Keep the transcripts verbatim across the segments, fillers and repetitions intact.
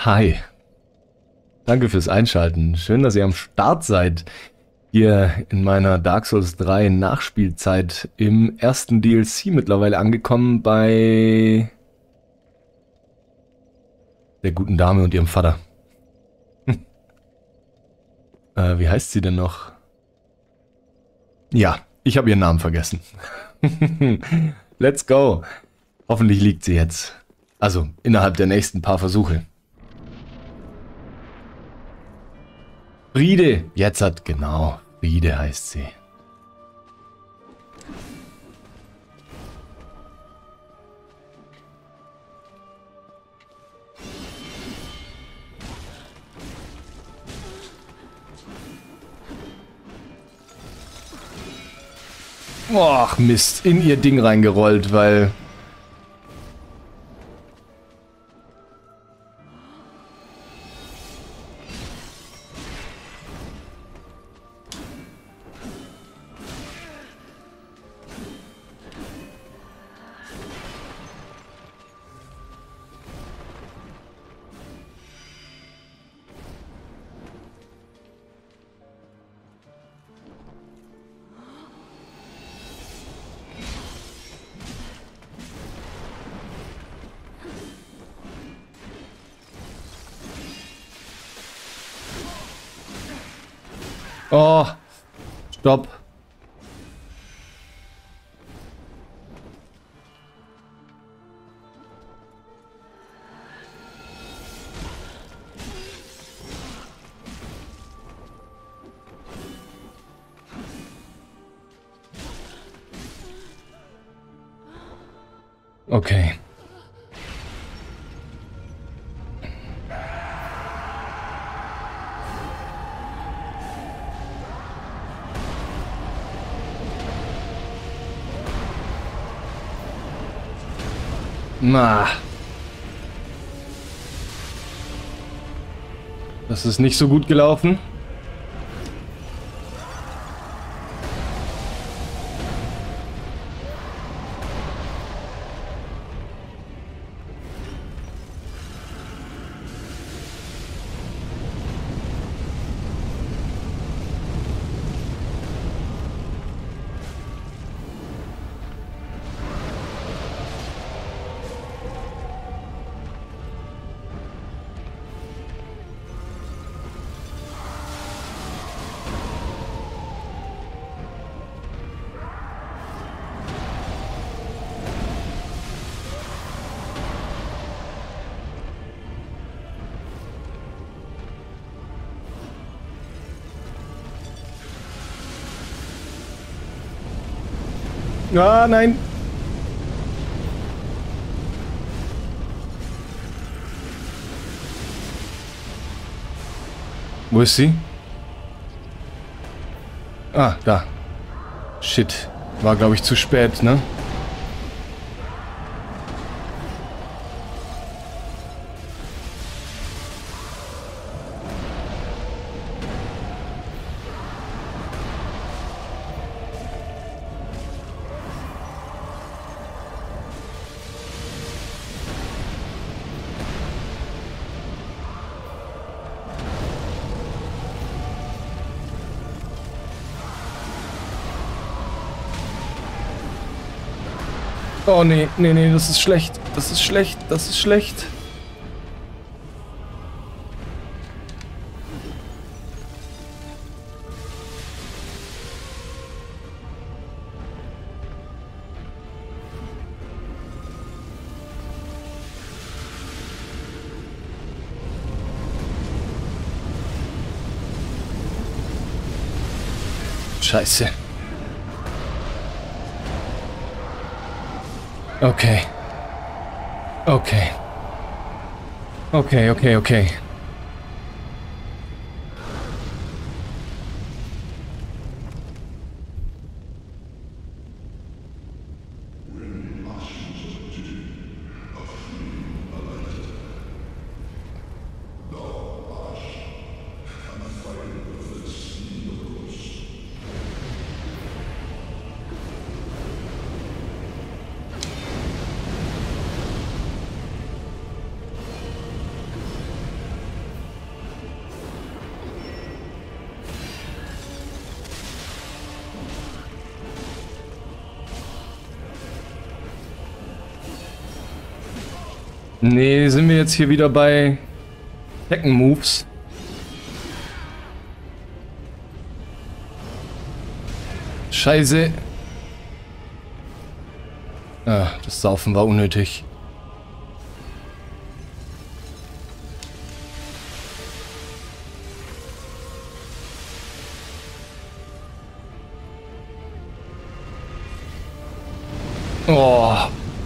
Hi, danke fürs Einschalten. Schön, dass ihr am Start seid. Hier in meiner Dark Souls drei Nachspielzeit im ersten D L C mittlerweile angekommen bei der guten Dame und ihrem Vater. Hm. Äh, wie heißt sie denn noch? Ja, ich habe ihren Namen vergessen. Let's go. Hoffentlich liegt sie jetzt. Also, innerhalb der nächsten paar Versuche. Friede, jetzt hat, genau, Friede heißt sie. Och, Mist, in ihr Ding reingerollt, weil... Oh, stopp. Okay. Na. Das ist nicht so gut gelaufen. Ah, nein. Wo ist sie? Ah, da. Shit. War, glaube ich, zu spät, ne? Oh nee, nee, nee, das ist schlecht. Das ist schlecht, das ist schlecht. Scheiße. Okay. Okay. Okay, okay, okay. Nee, sind wir jetzt hier wieder bei Tekken Moves? Scheiße. Ah, das Saufen war unnötig. Oh.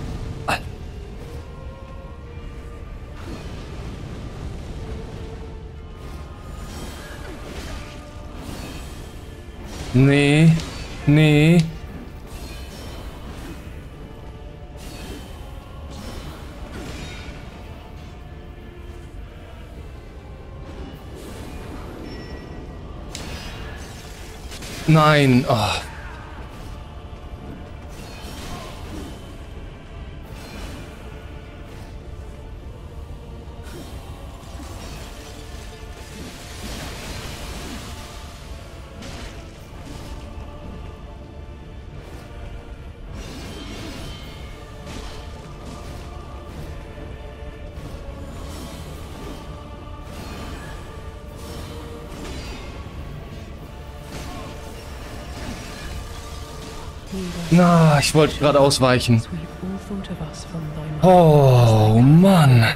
Nee, nee. Nein, oh. Na, ich wollte gerade ausweichen. Oh, Mann.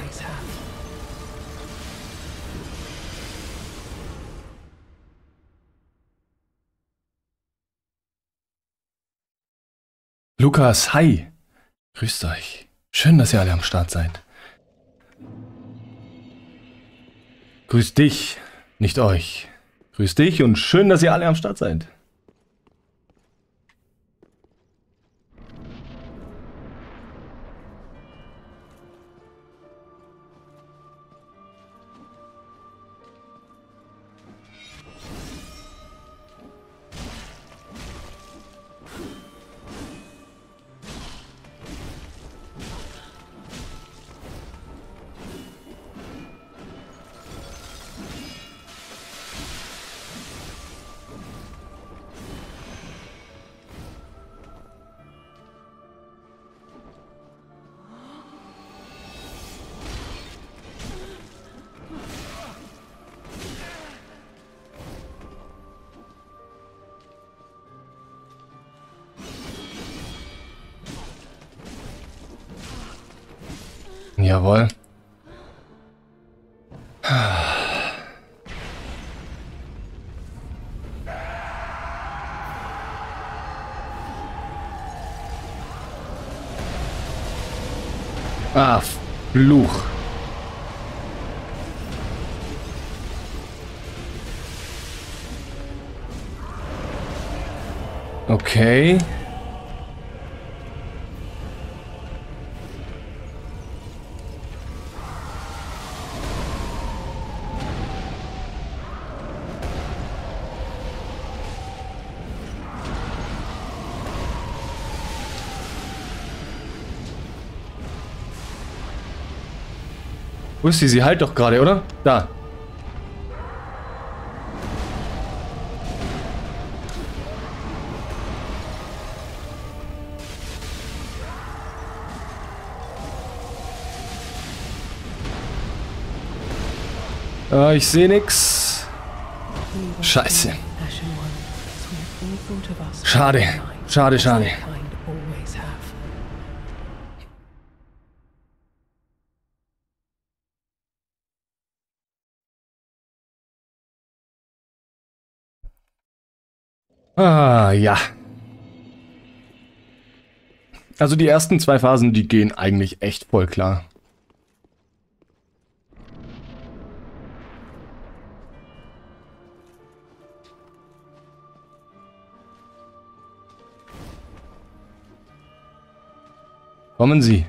Lukas, hi. Grüßt euch. Schön, dass ihr alle am Start seid. Grüß dich, nicht euch. Grüß dich und schön, dass ihr alle am Start seid. Jawohl. Ah, Fluch. Okay. Wo ist sie? Sie halt doch gerade, oder? Da. Äh, ich sehe nix. Scheiße. Schade. Schade, schade. Ah, ja. Also die ersten zwei Phasen, die gehen eigentlich echt voll klar. Kommen Sie.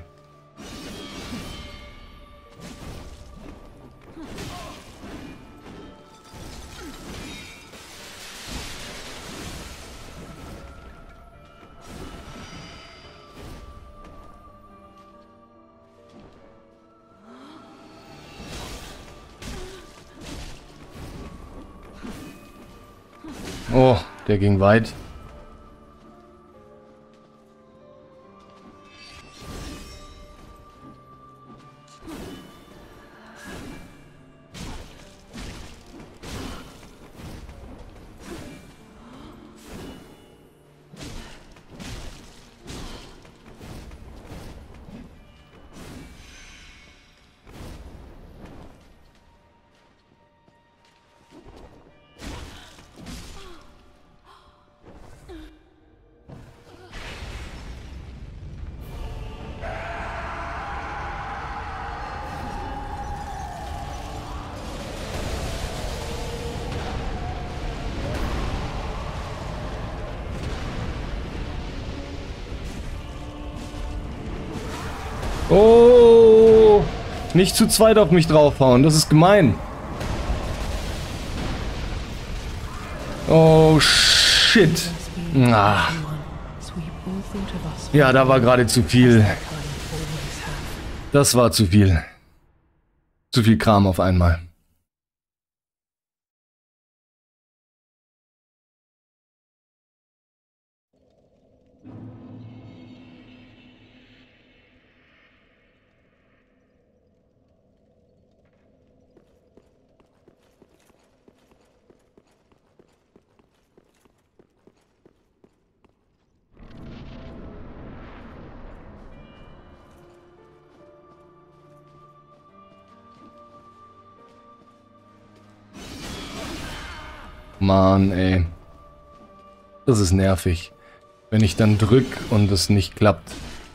Oh, der ging weit. Nicht zu zweit auf mich draufhauen, das ist gemein. Oh, shit. Ah. Ja, da war gerade zu viel. Das war zu viel. Zu viel Kram auf einmal. Mann, ey. Das ist nervig. Wenn ich dann drück und es nicht klappt.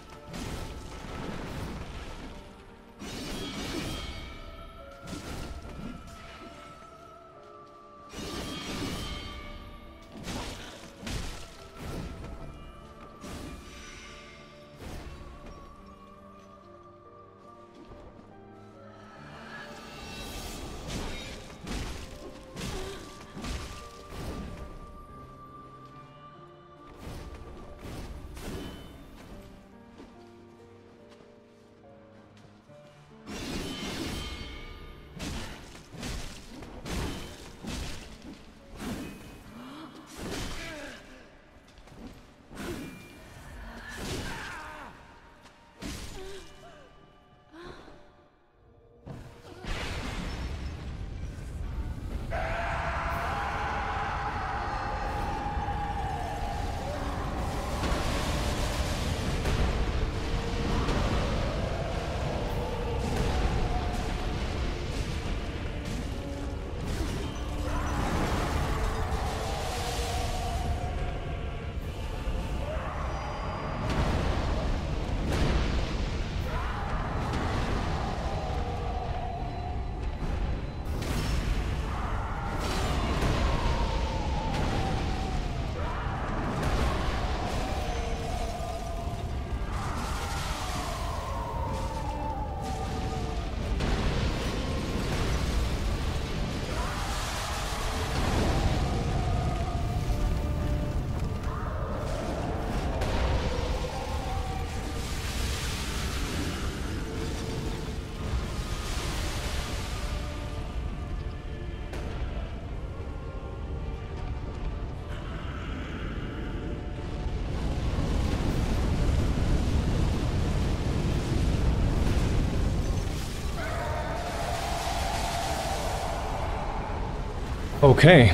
Okay.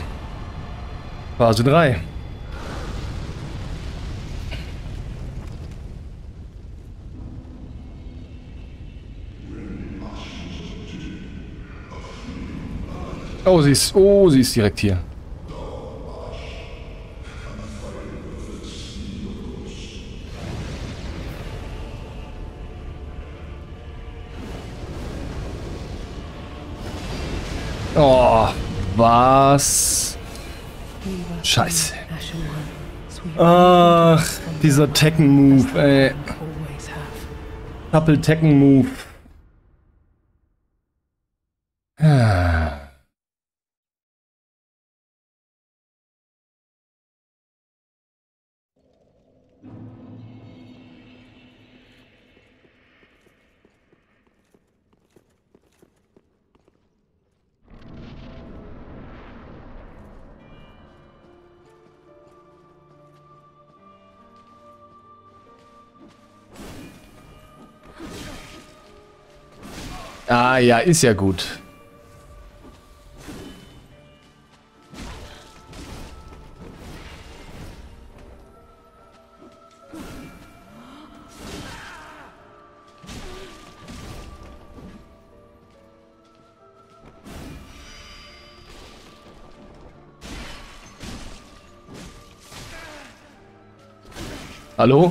Phase drei. Oh, sie ist, oh, sie ist direkt hier. Oh, was? Scheiße. Ach, dieser Tekken-Move, ey. Doppel-Tekken-Move. Ah. Ah ja, ist ja gut. Hallo?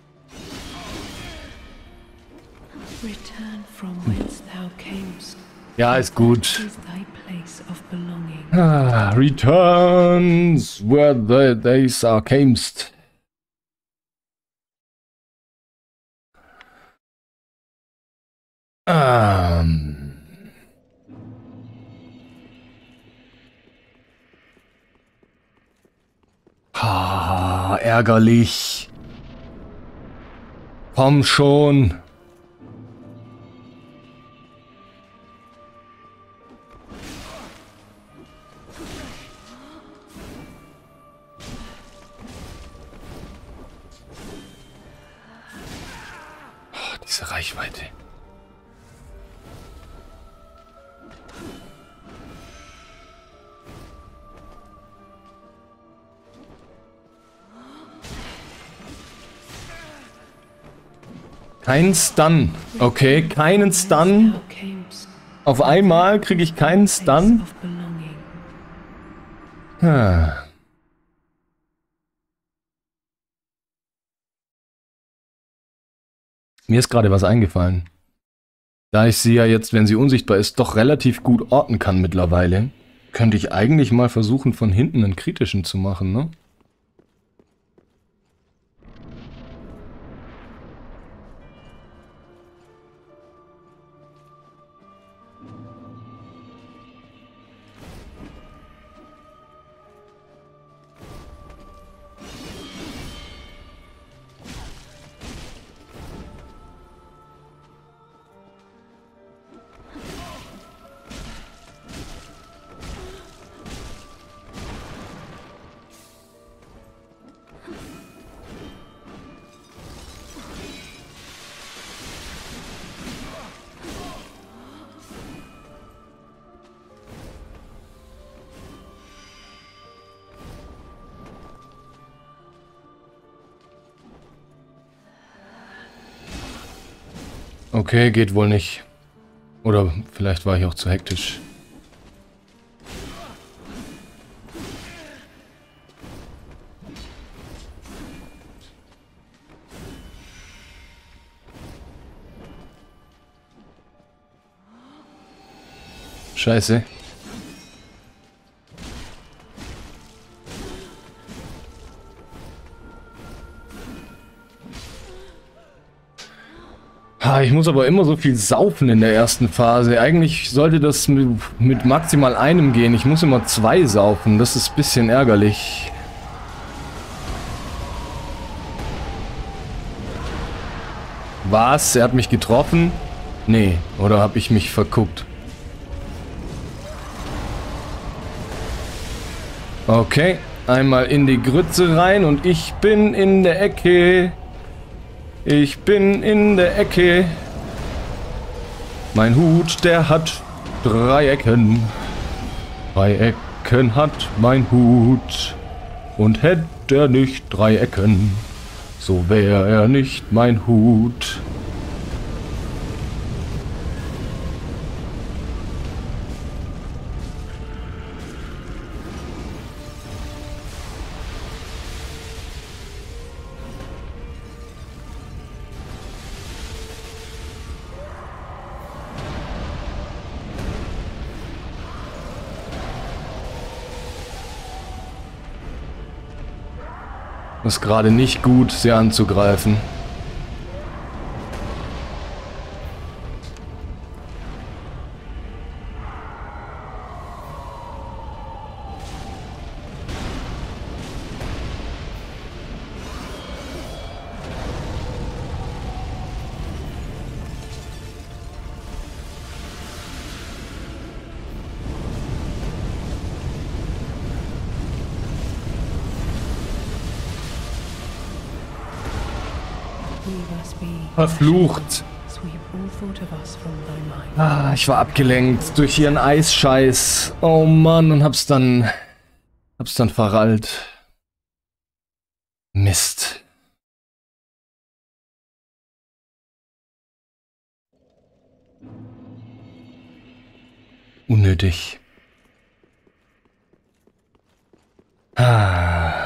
Return from whence thou camest, Ja, ist gut. Is thy place of belonging. Ah, returns where the days are camest. Ähm. Ah, ärgerlich. Komm schon. Oh, diese Reichweite. Kein Stun. Okay, keinen Stun. Thou camest. Auf einmal kriege ich keinen Stun. Place of belonging. Ah. Mir ist gerade was eingefallen. Da ich sie ja jetzt, wenn sie unsichtbar ist, doch relativ gut orten kann mittlerweile, könnte ich eigentlich mal versuchen, von hinten einen kritischen zu machen, ne? Okay, geht wohl nicht. Oder vielleicht war ich auch zu hektisch. Scheiße. Ha, ich muss aber immer so viel saufen in der ersten Phase. Eigentlich sollte das mit, mit maximal einem gehen. Ich muss immer zwei saufen. Das ist ein bisschen ärgerlich. Was? Er hat mich getroffen? Nee, oder habe ich mich verguckt? Okay, einmal in die Grütze rein und ich bin in der Ecke. Ich bin in der Ecke. Mein Hut, der hat drei Ecken. Drei Ecken hat mein Hut. Und hätte er nicht drei Ecken, so wäre er nicht mein Hut. Ist gerade nicht gut, sie anzugreifen. Verflucht. Ah, ich war abgelenkt durch ihren Eisscheiß. Oh Mann, und hab's dann... hab's dann verrallt. Mist. Unnötig. Ah...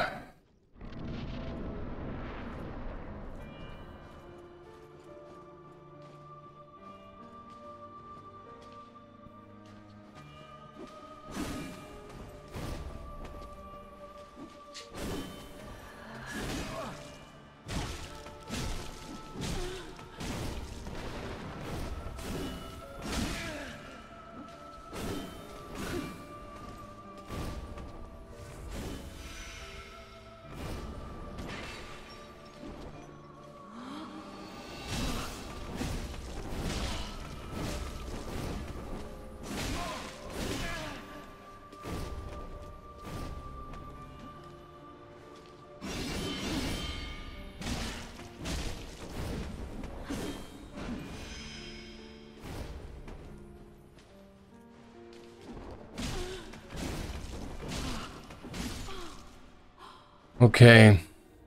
Okay.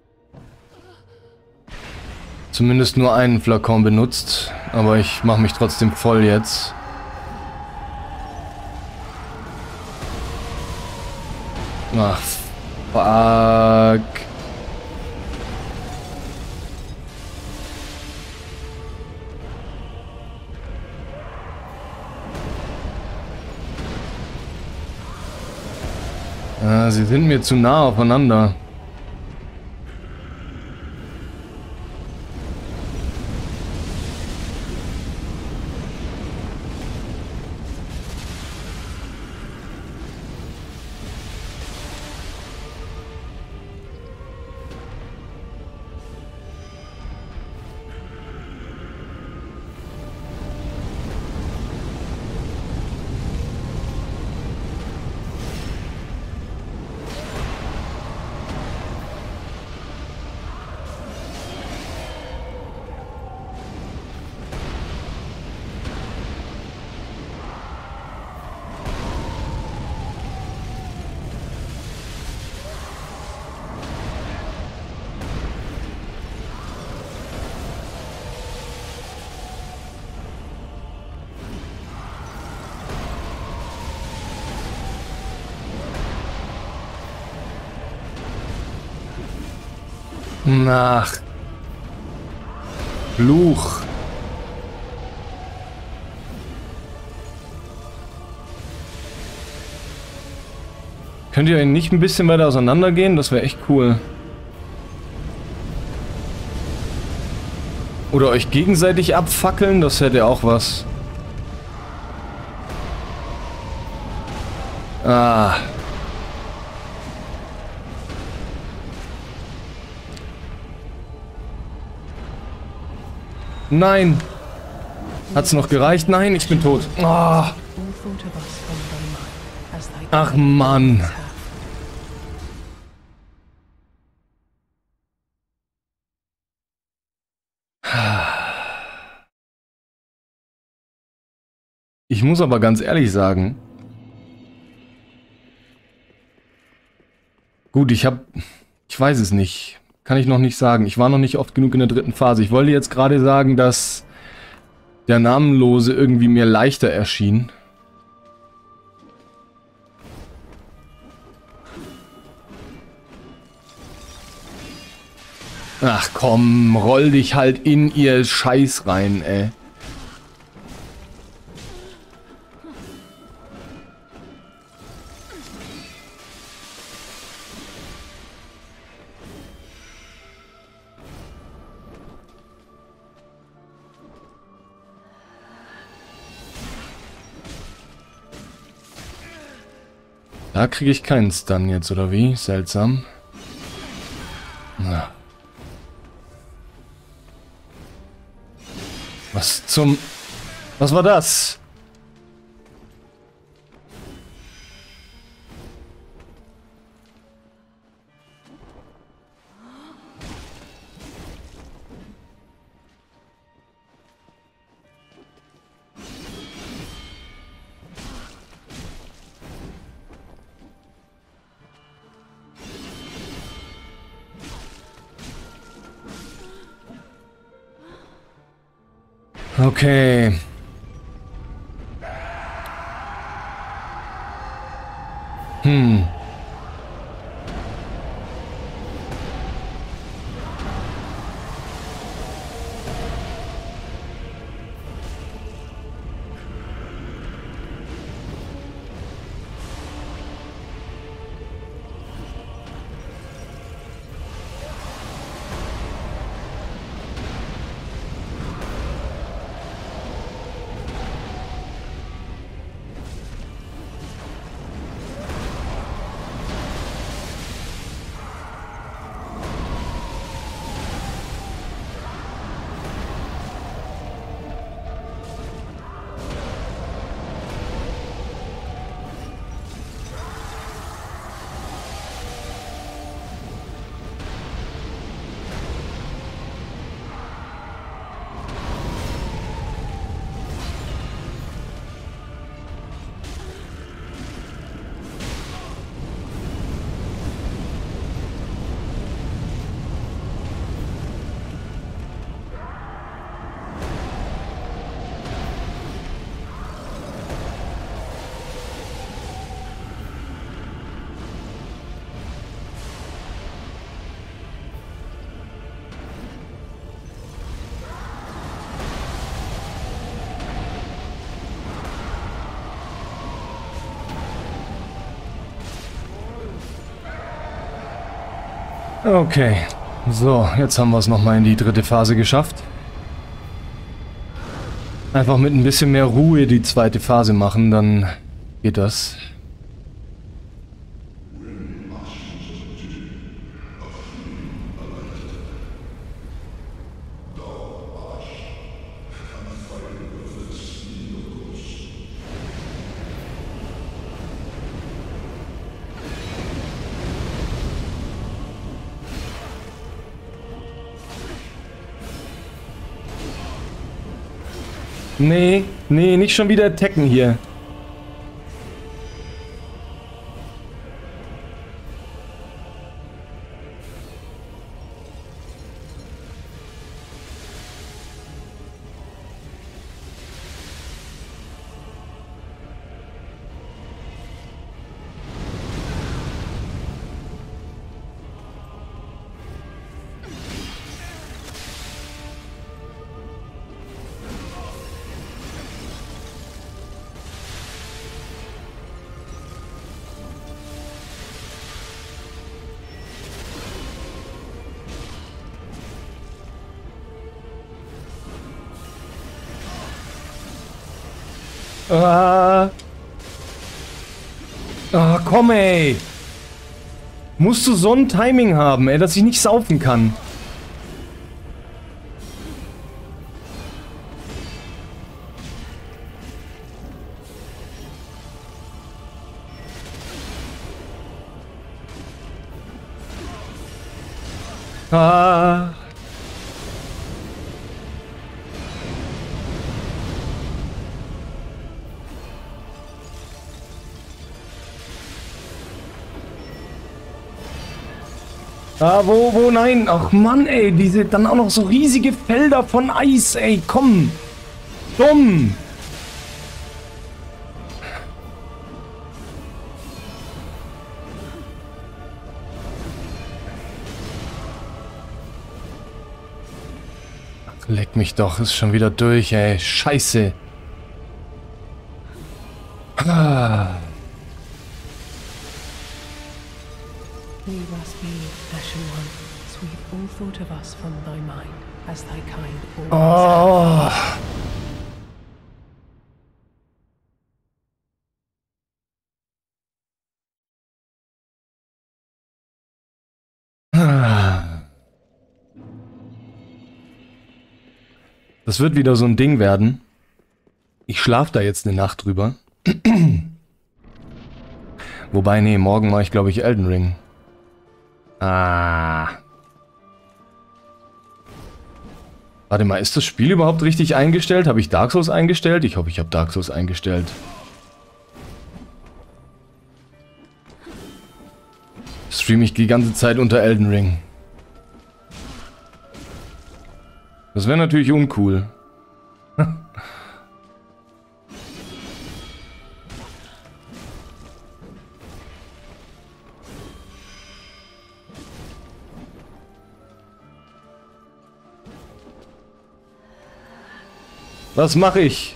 Zumindest nur einen Flakon benutzt, aber ich mache mich trotzdem voll jetzt. Ach, fuck. Ah, sie sind mir zu nah aufeinander. Ach. Fluch. Könnt ihr nicht ein bisschen weiter auseinandergehen? Das wäre echt cool. Oder euch gegenseitig abfackeln? Das hätte auch was. Ah. Nein. Hat's noch gereicht? Nein, ich bin tot. Oh. Ach Mann. Ich muss aber ganz ehrlich sagen. Gut, ich habe... Ich weiß es nicht. Kann ich noch nicht sagen. Ich war noch nicht oft genug in der dritten Phase. Ich wollte jetzt gerade sagen, dass der Namenlose irgendwie mir leichter erschien. Ach komm, roll dich halt in ihr Scheiß rein, ey. Da kriege ich keinen Stun jetzt, oder wie? Seltsam. Na. Was zum... Was war das? Okay. Hm. Okay, so, jetzt haben wir es nochmal in die dritte Phase geschafft. Einfach mit ein bisschen mehr Ruhe die zweite Phase machen, dann geht das. Nee, nee, nicht schon wieder attacken hier. Ah. Ah, komm ey. Musst du so ein Timing haben, ey, dass ich nicht saufen kann. Ah. Ah, wo, wo, nein. Ach Mann, ey, diese, dann auch noch so riesige Felder von Eis, ey, komm. Dumm. Ach, leck mich doch, ist schon wieder durch, ey. Scheiße. Ah. We must be, Ashen One. Sweep all thought of us from thy mind, as thy kind always Oh. Das wird wieder so ein Ding werden. Ich schlafe da jetzt eine Nacht drüber. Wobei, nee, morgen mache ich, glaube ich, Elden Ring. Ah. Warte mal, ist das Spiel überhaupt richtig eingestellt? Habe ich Dark Souls eingestellt? Ich hoffe, ich habe Dark Souls eingestellt. Streame ich die ganze Zeit unter Elden Ring. Das wäre natürlich uncool. Was mache ich?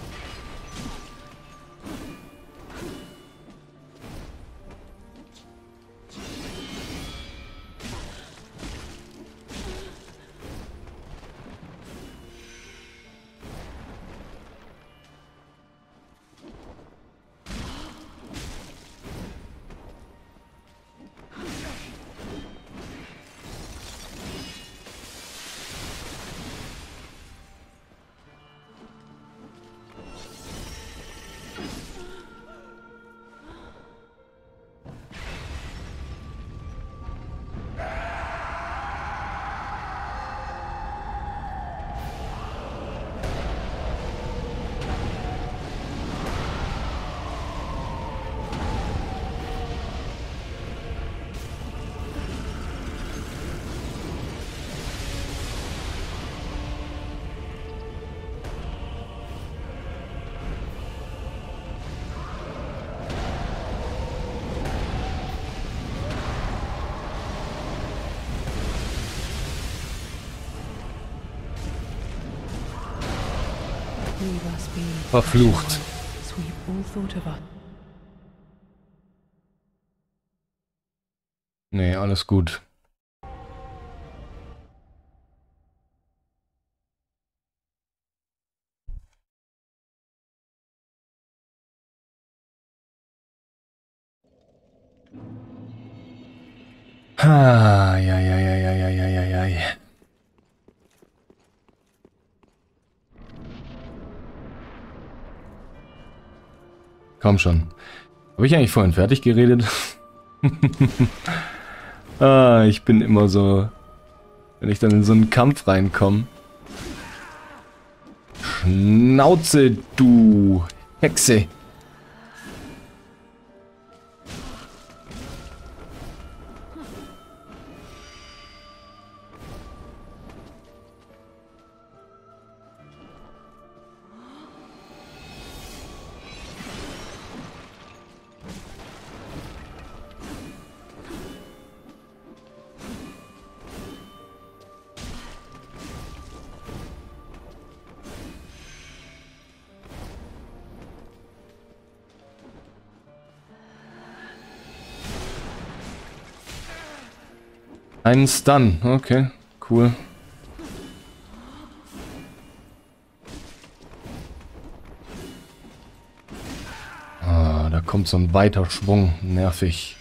Verflucht. Nee, alles gut. Ah, ja, ja, ja, ja, ja, ja, ja, ja. Komm schon. Habe ich eigentlich vorhin fertig geredet? Ah, ich bin immer so, wenn ich dann in so einen Kampf reinkomme. Schnauze, du Hexe. Einen Stun, okay, cool. Ah, da kommt so ein weiter Schwung, nervig.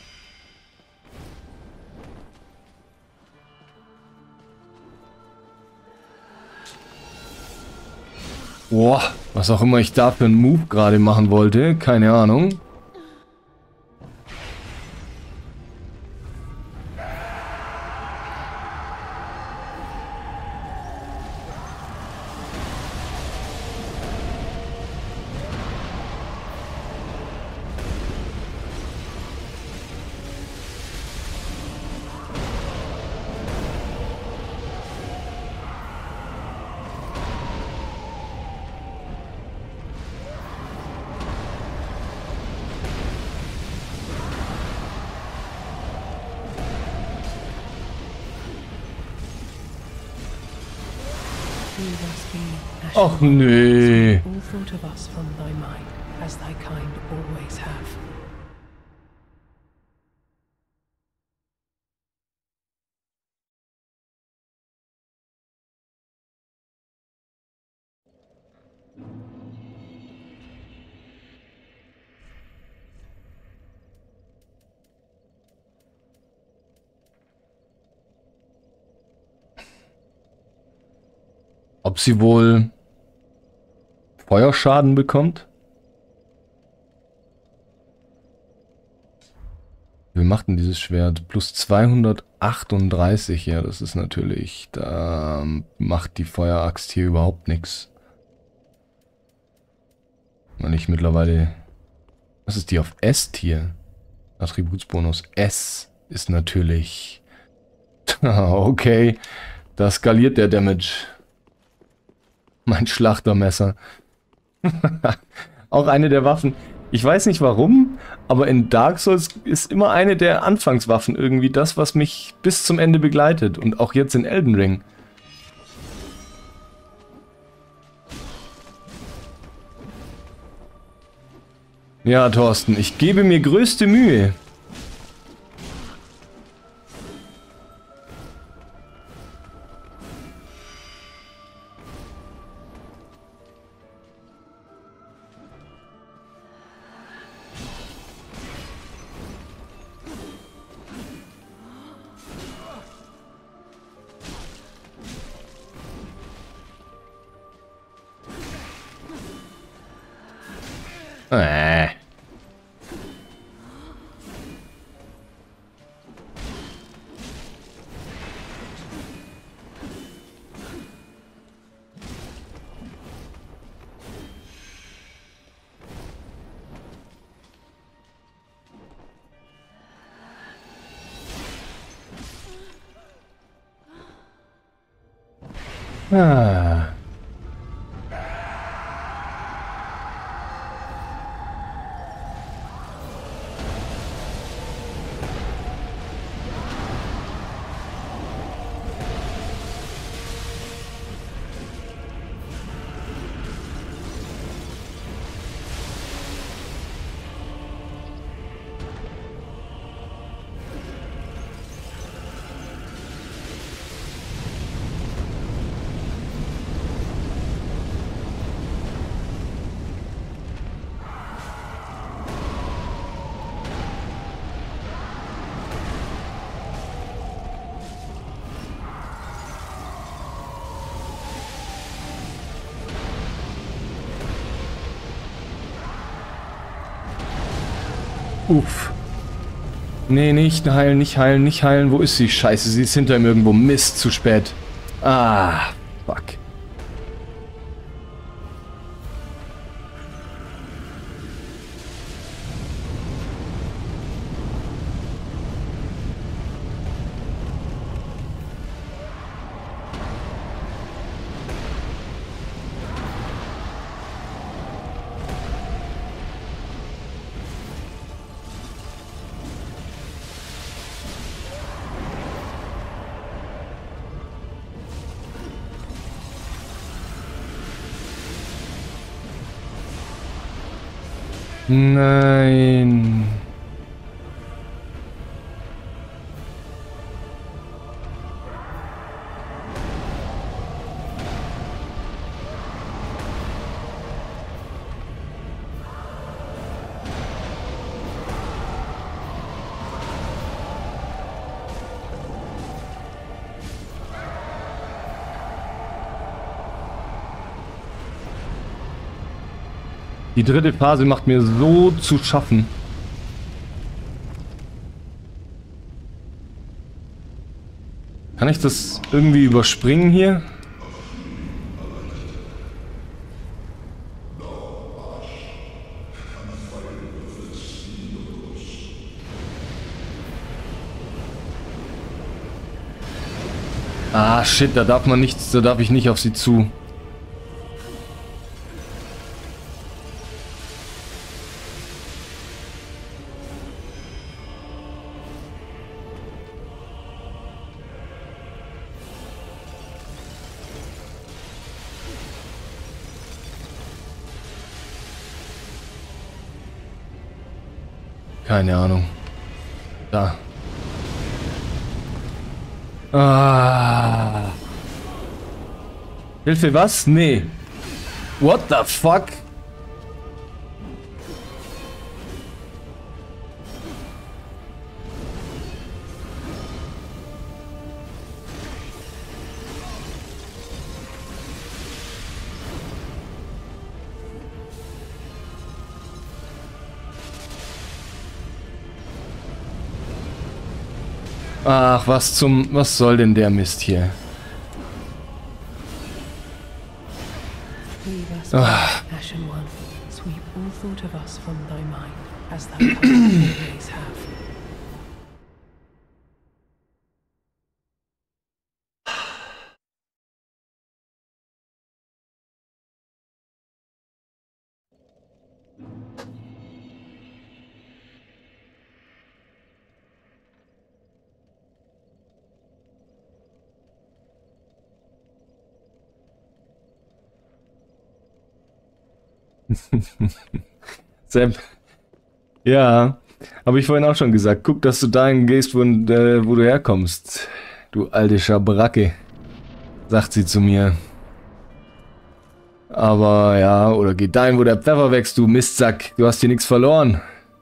Boah, was auch immer ich da für einen Move gerade machen wollte, keine Ahnung. Ach nee. All thought of us from thy mind, as thy kind always have. Ob sie wohl Feuerschaden bekommt? Wie macht denn dieses Schwert? Plus zweihundertachtunddreißig, ja, das ist natürlich, da macht die Feueraxt hier überhaupt nichts. Weil ich mittlerweile, was ist die auf S-Tier? Attributsbonus S ist natürlich, okay, da skaliert der Damage. Mein Schlachtermesser. Auch eine der Waffen. Ich weiß nicht warum, aber in Dark Souls ist immer eine der Anfangswaffen irgendwie das, was mich bis zum Ende begleitet. Und auch jetzt in Elden Ring. Ja, Thorsten, ich gebe mir größte Mühe. Äh. Ah. Uff. Nee, nicht heilen, nicht heilen, nicht heilen. Wo ist sie? Scheiße, sie ist hinter ihm irgendwo. Mist, zu spät. Ah, fuck. Nein. Die dritte Phase macht mir so zu schaffen. Kann ich das irgendwie überspringen hier? Ah, shit, da darf man nichts, da darf ich nicht auf sie zu. Keine Ahnung. Da. Ah. Hilfe, was? Nee. What the fuck? Ach, was zum... Was soll denn der Mist hier? Ah. Sepp. Ja, habe ich vorhin auch schon gesagt. Guck, dass du dahin gehst, wo, äh, wo du herkommst. Du alte Schabracke, sagt sie zu mir. Aber ja, oder geh dahin, wo der Pfeffer wächst, du Mistsack. Du hast hier nichts verloren.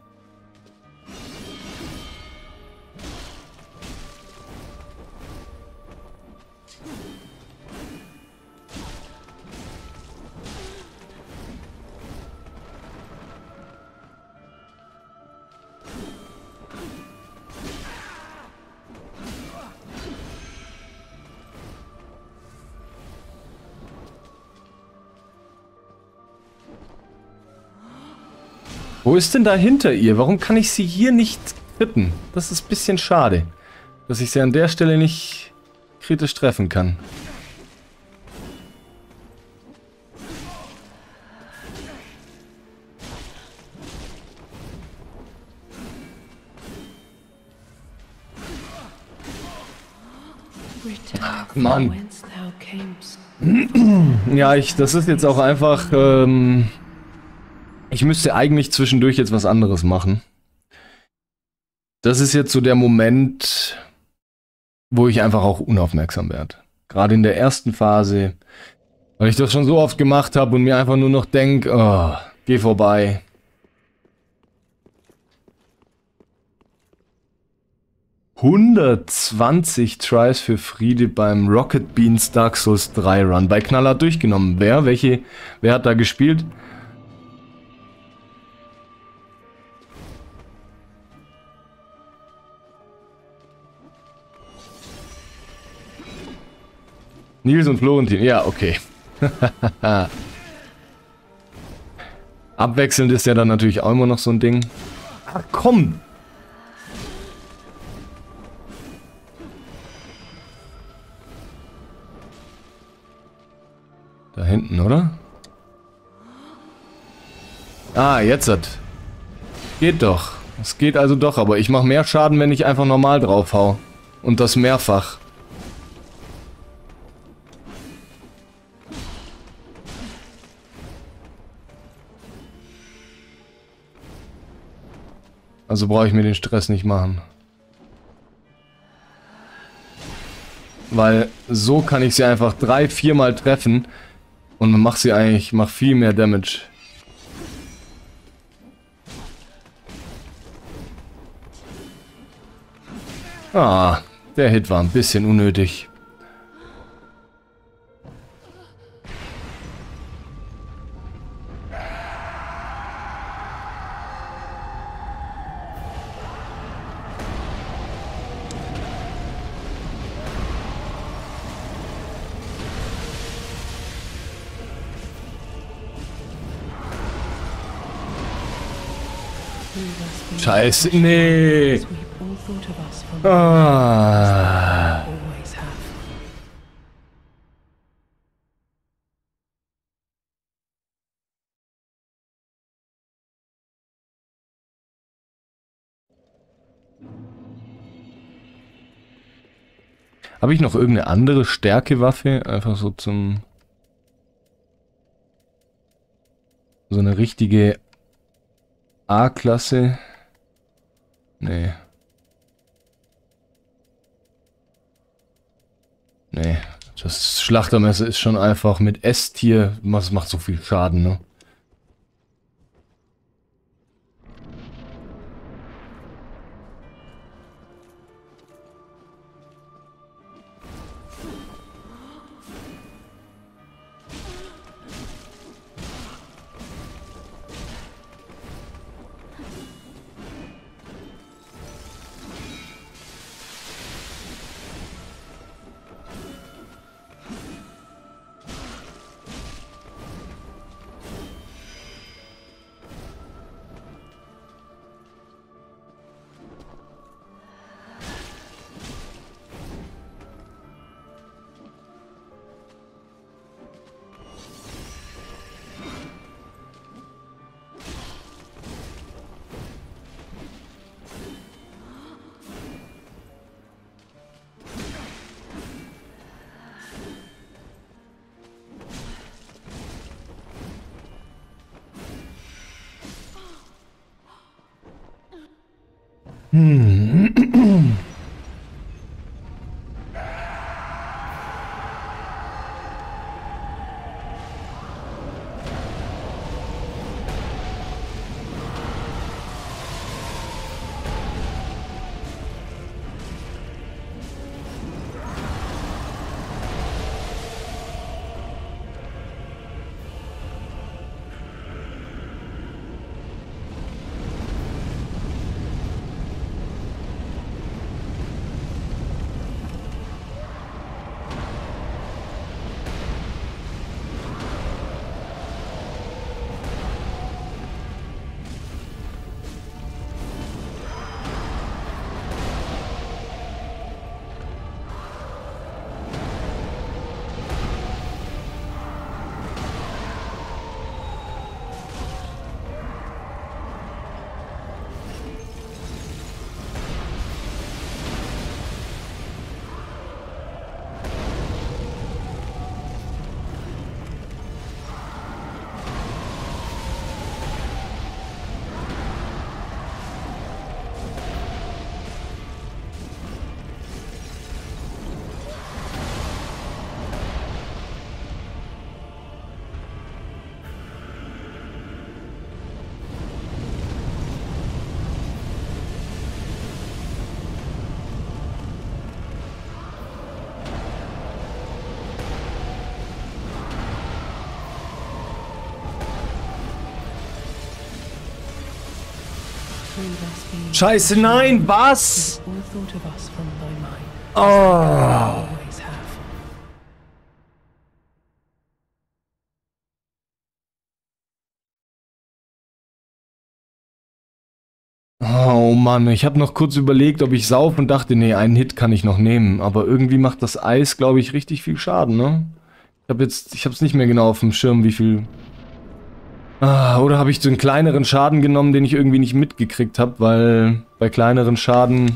Wo ist denn da hinter ihr? Warum kann ich sie hier nicht tritten? Das ist ein bisschen schade, dass ich sie an der Stelle nicht kritisch treffen kann. Ach, Mann. Ja, ich, das ist jetzt auch einfach... Ähm, Ich müsste eigentlich zwischendurch jetzt was anderes machen. Das ist jetzt so der Moment, wo ich einfach auch unaufmerksam werde. Gerade in der ersten Phase, weil ich das schon so oft gemacht habe und mir einfach nur noch denke, oh, geh vorbei. hundertzwanzig Tries für Friede beim Rocket Beans Dark Souls drei Run. Bei Knallhart durchgenommen. Wer? Welche? Wer hat da gespielt? Nils und Florentin, ja, okay. Abwechselnd ist ja dann natürlich auch immer noch so ein Ding. Ach komm! Da hinten, oder? Ah, jetzt hat. Geht doch. Es geht also doch, aber ich mache mehr Schaden, wenn ich einfach normal drauf hau. Und das mehrfach. Also brauche ich mir den Stress nicht machen. Weil so kann ich sie einfach drei, viermal treffen und mach sie eigentlich, mach viel mehr Damage. Ah, der Hit war ein bisschen unnötig. Scheiße, nee. Ah. Habe ich noch irgendeine andere Stärkewaffe? Einfach so zum... So eine richtige A-Klasse? Nee. Nee. Das Schlachtermesser ist schon einfach mit S-Tier. Das macht so viel Schaden, ne? Hm. Scheiße, nein, was? Oh. Oh Mann, ich habe noch kurz überlegt, ob ich sauf und dachte, nee, einen Hit kann ich noch nehmen. Aber irgendwie macht das Eis, glaube ich, richtig viel Schaden, ne? Ich habe jetzt, ich habe es nicht mehr genau auf dem Schirm, wie viel... Ah, oder habe ich so einen kleineren Schaden genommen, den ich irgendwie nicht mitgekriegt habe, weil bei kleineren Schaden...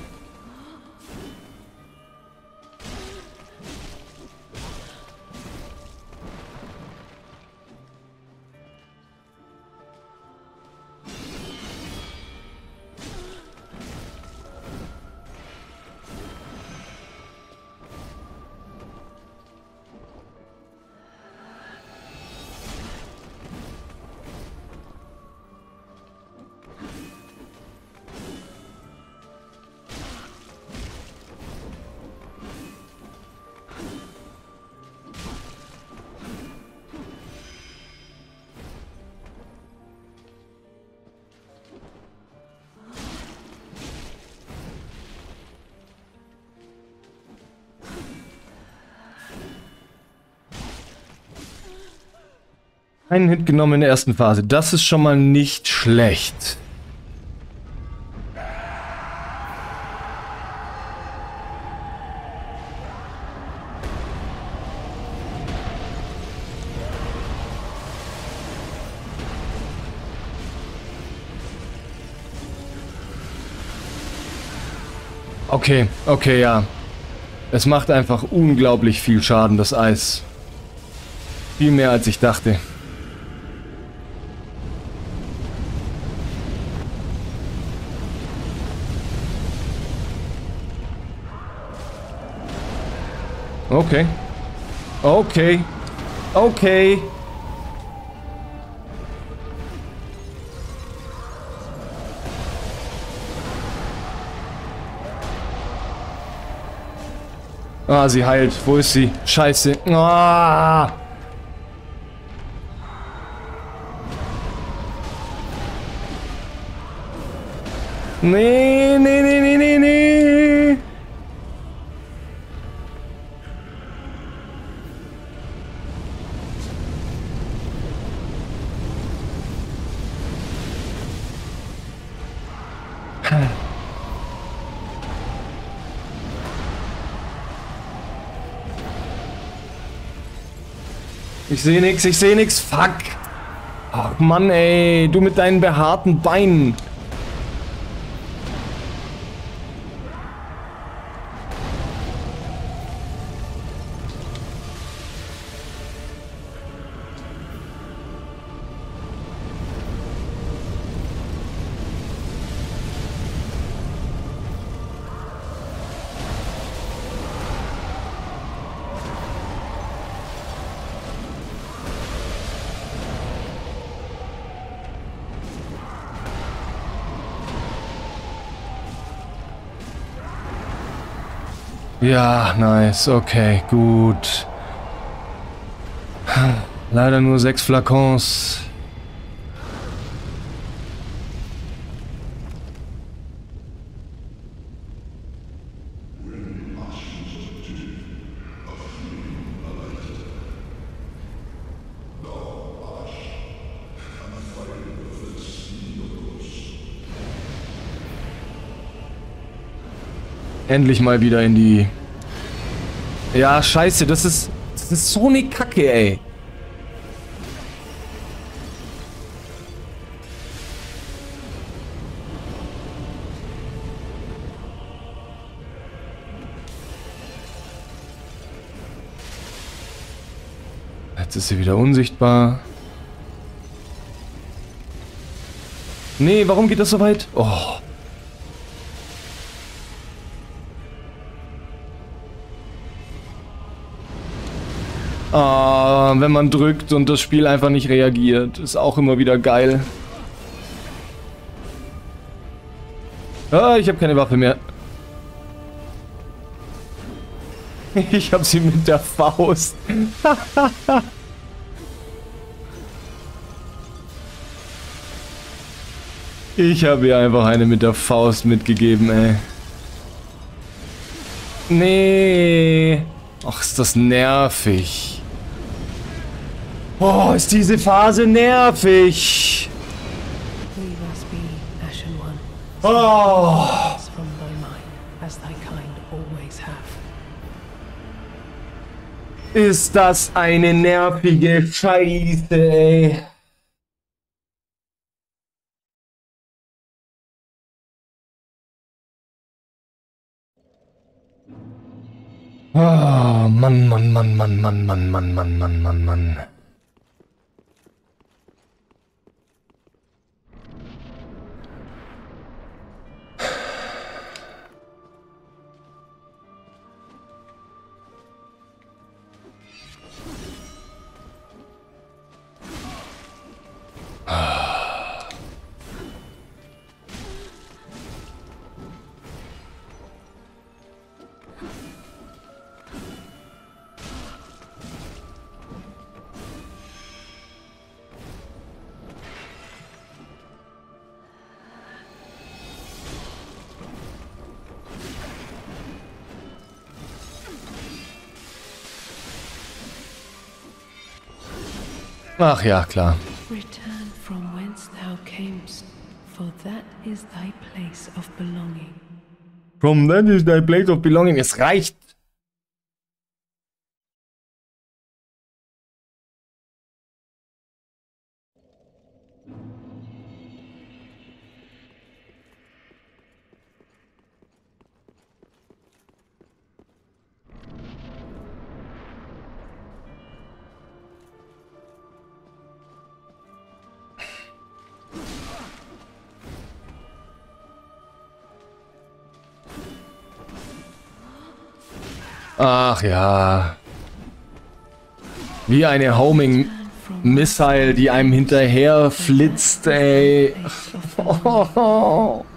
Einen Hit genommen in der ersten Phase. Das ist schon mal nicht schlecht. Okay, okay, ja. Es macht einfach unglaublich viel Schaden, das Eis. Viel mehr als ich dachte. Okay. Okay. Okay. Ah, sie heilt. Wo ist sie? Scheiße. Ah! Nee, nee, nee, nee, nee, nee. Ich sehe nix, ich sehe nix. Fuck. Ach Mann, ey. Du mit deinen behaarten Beinen. Ja, nice, okay, gut. Leider nur sechs Flakons. Endlich mal wieder in die... Ja, scheiße, das ist... Das ist so eine Kacke, ey. Jetzt ist sie wieder unsichtbar. Nee, warum geht das so weit? Oh. Ah, wenn man drückt und das Spiel einfach nicht reagiert, ist auch immer wieder geil. Ah, ich habe keine Waffe mehr. Ich habe sie mit der Faust. Ich habe ihr einfach eine mit der Faust mitgegeben, ey. Nee. Ach, ist das nervig. Oh, ist diese Phase nervig. Leave us be, Ashen One. Oh. From thy mind, as thy kind always have. Ist das eine nervige Scheiße, ey. Oh, Mann, Mann, Mann, Mann, Mann, Mann, Mann, Mann, Mann, Mann, Mann. Ach ja, klar. Return from whence thou camest, for that is thy place of belonging. From that is thy place of belonging. Es reicht. Ach ja. Wie eine Homing Missile, die einem hinterher flitzt, ey. Oh.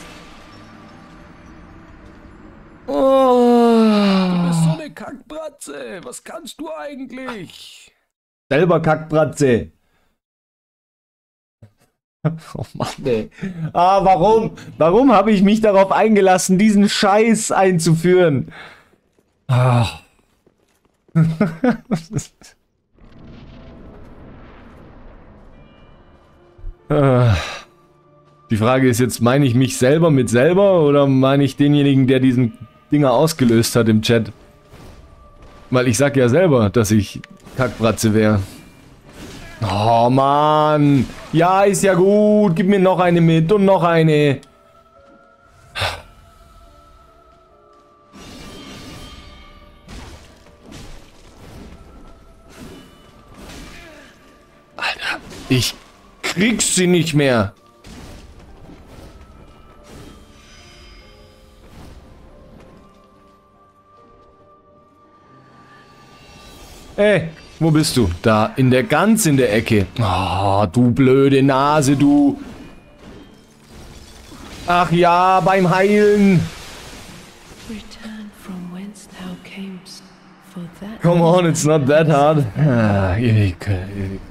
Oh. Du bist so eine Kackbratze. Was kannst du eigentlich? Selber Kackbratze. Oh Mann, ey. Ah, warum? Warum habe ich mich darauf eingelassen, diesen Scheiß einzuführen? Ah. Die Frage ist jetzt, meine ich mich selber mit selber oder meine ich denjenigen, der diesen Dinger ausgelöst hat im Chat? Weil ich sag ja selber, dass ich Kackbratze wäre. Oh Mann. Ja, ist ja gut. Gib mir noch eine mit und noch eine. Alter, ich krieg sie nicht mehr. Ey, wo bist du? Da, in der ganz in der Ecke. Oh, du blöde Nase, du. Ach ja, beim Heilen. Return from whence thou camest, for that Come on, it's not that hard. Ah, ewig, ewig.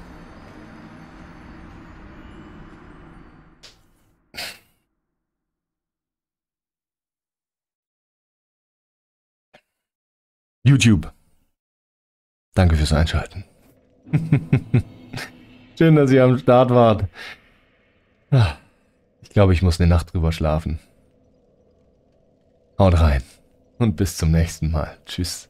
YouTube. Danke fürs Einschalten. Schön, dass ihr am Start wart. Ich glaube, ich muss eine Nacht drüber schlafen. Haut rein und bis zum nächsten Mal. Tschüss.